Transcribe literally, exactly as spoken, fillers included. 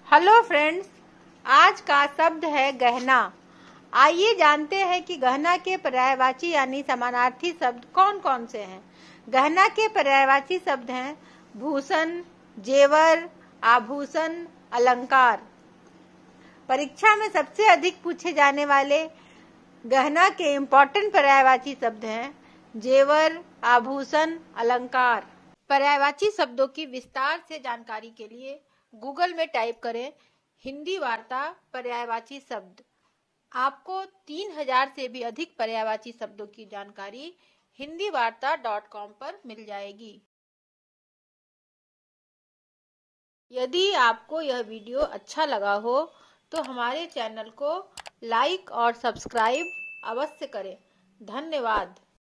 Hello friends, आज का शब्द है गहना। आइए जानते हैं कि गहना के पर्यायवाची यानी समानार्थी शब्द कौन कौन से हैं। गहना के पर्यायवाची शब्द हैं भूषण, जेवर, आभूषण, अलंकार। परीक्षा में सबसे अधिक पूछे जाने वाले गहना के इम्पोर्टेंट पर्यायवाची शब्द हैं जेवर, आभूषण, अलंकार। पर्यायवाची शब्दों की विस्तार से जानकारी के लिए गूगल में टाइप करें हिंदी वार्ता पर्यायवाची शब्द। आपको तीन हजार से भी अधिक पर्यायवाची शब्दों की जानकारी हिंदी वार्ता डॉट कॉम पर मिल जाएगी। यदि आपको यह वीडियो अच्छा लगा हो तो हमारे चैनल को लाइक और सब्सक्राइब अवश्य करें। धन्यवाद।